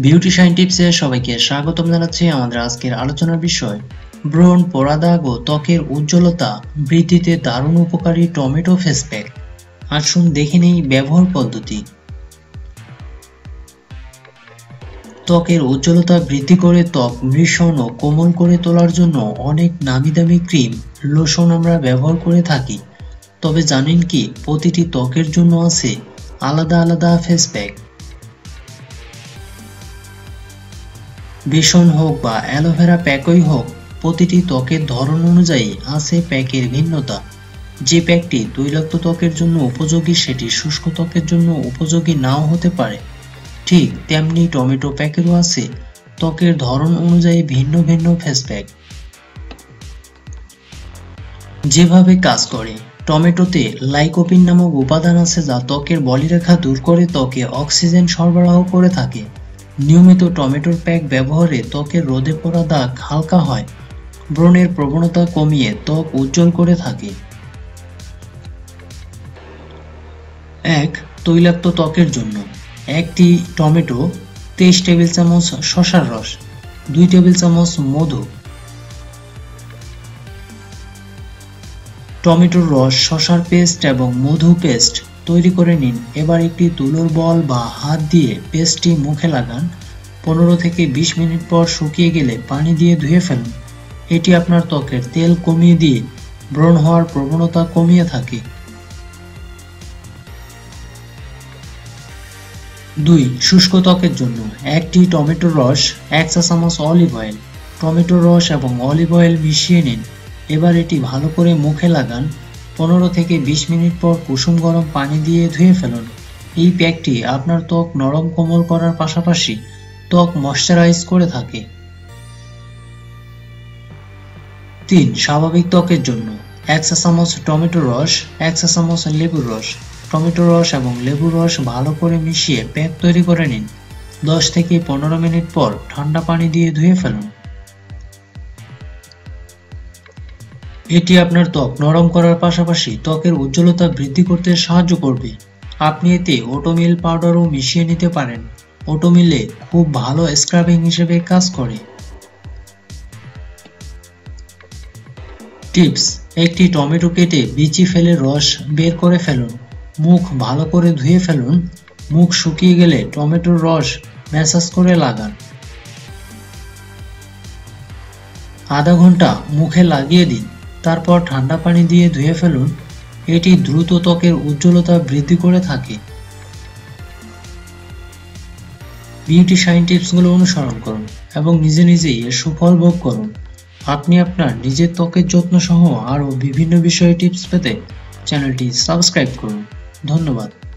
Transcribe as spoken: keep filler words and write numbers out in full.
Beauty shine টিপসে সবাইকে স্বাগতম জানাচ্ছি। আমাদের আজকের আলোচনার বিষয় ব্রণ, পোড়া দাগ ও ত্বকের উজ্জ্বলতা বৃদ্ধিতে দারুণ উপকারী টমেটো ফেস প্যাক। আসুন দেখে নেই ব্যবহার পদ্ধতি। ত্বকের উজ্জ্বলতা বৃদ্ধি করে ত্বক মসৃণ ও কোমল করে তোলার জন্য অনেক নামি দামি ক্রিম, লোশন আমরা ব্যবহার করে থাকি। তবে জানেন কি, প্রতিটি ত্বকের জন্য আছে আলাদা আলাদা ফেস প্যাক। বেসন হোক বা অ্যালোভেরা প্যাকই হোক, প্রতিটি ত্বকের ধরন অনুযায়ী আছে প্যাকের ভিন্নতা। যে প্যাকটি তৈলাক্ত ত্বকের জন্য উপযোগী সেটি শুষ্ক ত্বকের জন্য উপযোগী নাও হতে পারে। ঠিক তেমনি টমেটো প্যাকেরও আছে ত্বকের ধরন অনুযায়ী ভিন্ন ভিন্ন ফেস প্যাক। যেভাবে কাজ করে, টমেটোতে লাইকোপিন নামক উপাদান আছে যা ত্বকের বলিরেখা দূর করে ত্বকে অক্সিজেন সরবরাহ করে থাকে। নিয়মিত টমেটোর প্যাক ব্যবহারে ত্বকের রোদে পোড়া দাগ হালকা হয়, ব্রণের প্রবণতা কমিয়ে ত্বক উজ্জ্বল করে থাকে। এক, তৈলাক্ত ত্বকের জন্য একটি টমেটো, তেইশ টেবিল চামচ শসার রস, দুই টেবিল চামচ মধু। টমেটোর রস, শসার পেস্ট এবং মধু পেস্ট তৈরি করে নিন। এবার একটি তুলোর বল বা হাত দিয়ে পেস্টটি মুখে লাগান। পনেরো থেকে বিশ মিনিট পর শুকিয়ে গেলে পানি দিয়ে ধুয়ে ফেলুন। এটি আপনার ত্বকের তেল কমিয়ে দিয়ে ব্রণ হওয়ার প্রবণতা কমিয়ে থাকে। দুই, শুষ্ক ত্বকের জন্য একটি টমেটোর রস, এক চা চামচ অলিভ অয়েল। টমেটোর রস এবং অলিভ অয়েল মিশিয়ে নিন। এবার এটি ভালো করে মুখে লাগান। পনেরো থেকে বিশ মিনিট পর কুসুম গরম পানি দিয়ে ধুয়ে ফেলুন। এই প্যাকটি আপনার ত্বক নরম কোমল করার পাশাপাশি ত্বক ময়শ্চারাইজ করে থাকে। তিন, স্বাভাবিক ত্বকের জন্য এক চা চামচ টমেটোর রস, এক চা চামচ লেবুর রস। টমেটো রস এবং লেবুর রস ভালো করে মিশিয়ে প্যাক তৈরি করে নিন। দশ থেকে পনেরো মিনিট পর ঠান্ডা পানি দিয়ে ধুয়ে ফেলুন। এটি আপনার ত্বক নরম করার পাশাপাশি ত্বকের উজ্জ্বলতা বৃদ্ধি করতে সাহায্য করবে। আপনি এতে ওটোমিল পাউডারও মিশিয়ে নিতে পারেন। ওটোমিলে খুব ভালো স্ক্রাবিং হিসেবে কাজ করে। টিপস: একটি টমেটো কেটে বিচি ফেলে রস বের করে ফেলুন। মুখ ভালো করে ধুয়ে ফেলুন। মুখ শুকিয়ে গেলে টমেটোর রস ম্যাসাজ করে লাগান। আধা ঘন্টা মুখে লাগিয়ে দিন, তারপর ঠান্ডা পানি দিয়ে ধুয়ে ফেলুন। এটি দ্রুত ত্বকের উজ্জ্বলতা বৃদ্ধি করে থাকে। বিউটি শাইন টিপসগুলো অনুসরণ করুন এবং নিজে নিজেই এর সুফল ভোগ করুন। আপনি আপনার নিজের ত্বকের যত্ন সহ আরও বিভিন্ন বিষয়ে টিপস পেতে চ্যানেলটি সাবস্ক্রাইব করুন। ধন্যবাদ।